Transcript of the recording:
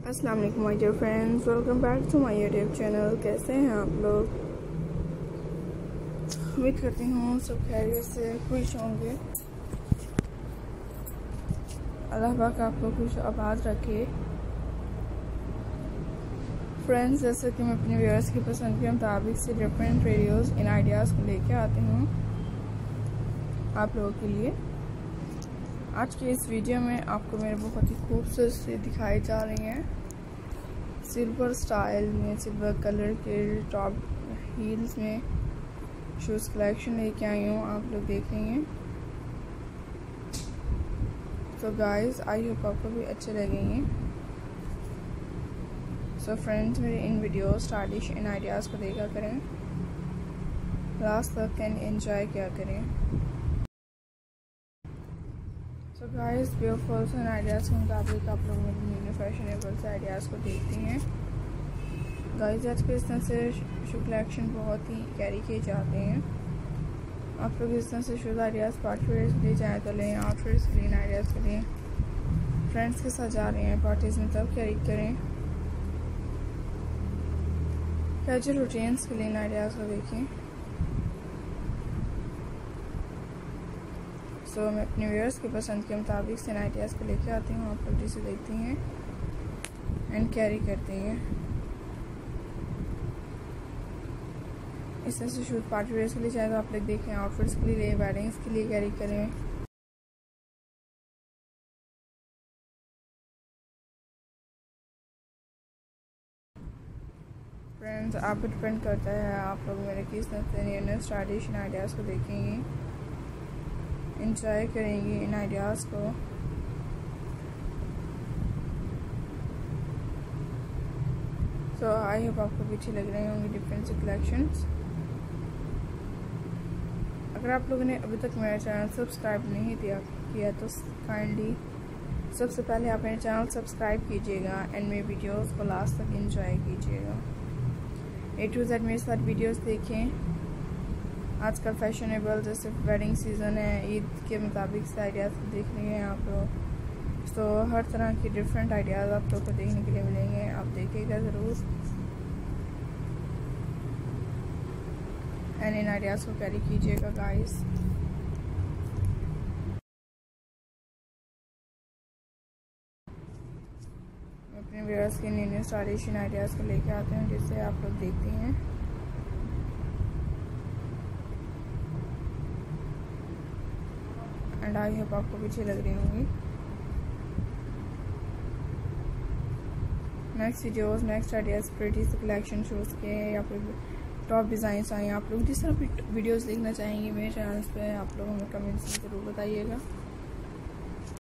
अस्सलाम वालेकुम my dear friends, welcome back to my YouTube channel. कैसे हैं आप लोग? उम्मीद करती हूँ सब खैरियत से खुश होंगे। अल्लाह पाक आपको खुश आबाद रखे। फ्रेंड्स, जैसे कि मैं अपने व्यूअर्स की पसंद के मुताबिक से डिफरेंट वीडियोस इन आइडियाज़ को लेके आती हूँ आप लोगों के लिए। आज की इस वीडियो में आपको मेरे बहुत ही खूबसूरत से दिखाई जा रही हैं सिल्वर स्टाइल में, सिल्वर कलर के टॉप हील्स में शूज़ कलेक्शन लेके आई हूँ। आप लोग देख रही हैं। तो गाइस, आई होप आपको भी अच्छे लगेंगे। सो फ्रेंड्स, मेरे इन वीडियो स्टाइलिश इन आइडियाज़ को देखा करें, लास्ट तक एंड एंजॉय किया करें। So guys, beautiful and ideas के मुताबिक आप लोग मेरे न्यू फैशनेबल से आइडियाज़ को देखते हैं। गाइस, आज के इस तरह से शू कलेक्शन बहुत ही कैरी किए जाते हैं। आप लोग इस तरह से शूज़ आइडियाज़ पार्टी वेयर्स के लिए जाए तो लें, आउटफिट्स के लिए आइडियाज़ के लिए, फ्रेंड्स के साथ जा रहे हैं पार्टीज़ में तब कैरी करें। कैजुअल रूटीन्स के लिए आइडियाज़ को देखें। सो मैं अपने व्यूअर्स की पसंद के मुताबिक से आइडियाज़ को लेके आती हूँ। आप लोग जिसे देखती हैं एंड कैरी करती हैं। इस तरह से शूज़ पार्टी वेयर्स के लिए चाहे तो आप लोग देखें, आउटफिट्स के लिए, वेडिंग्स के लिए कैरी करें। फ्रेंड्स, आप पर डिपेंड करता है आप लोग मेरे किस तरह से न्यू स्टाइलिश आइडियाज़ को देखेंगे, इंजॉय करेंगे इन आइडियाज़ को। सो आई होप आपको भी अच्छी लग रही होंगी डिफरेंट से कलेक्शंस। अगर आप लोगों ने अभी तक मेरा चैनल सब्सक्राइब नहीं किया तो काइंडली सबसे पहले आप मेरे चैनल सब्सक्राइब कीजिएगा एंड मेरे वीडियोस को लास्ट तक एंजॉय कीजिएगा। A to Z मेरे साथ वीडियोस देखें। आजकल फैशनेबल जैसे वेडिंग सीज़न है, ईद के मुताबिक से आइडियाज़ देख रहे हैं आप लोग। तो हर तरह की डिफरेंट आइडियाज़ आप लोग को देखने के लिए मिलेंगे। आप देखिएगा ज़रूर एंड इन आइडियाज़ को कैरी कीजिएगा गाइस। अपने व्यूअर्स के न्यू स्टाइलिश आइडियाज़ को लेके आते हैं जिससे आप लोग देखते हैं। एंड आई होप आपको भी अच्छी लग रही होंगी। Next videos, next ideas, pretty से कलेक्शन शूज़ के या फिर टॉप डिज़ाइंस आए, आप लोग जिस तरह वीडियोस देखना चाहेंगे मेरे चैनल पे आप लोग हमें कमेंट्स में ज़रूर बताइएगा।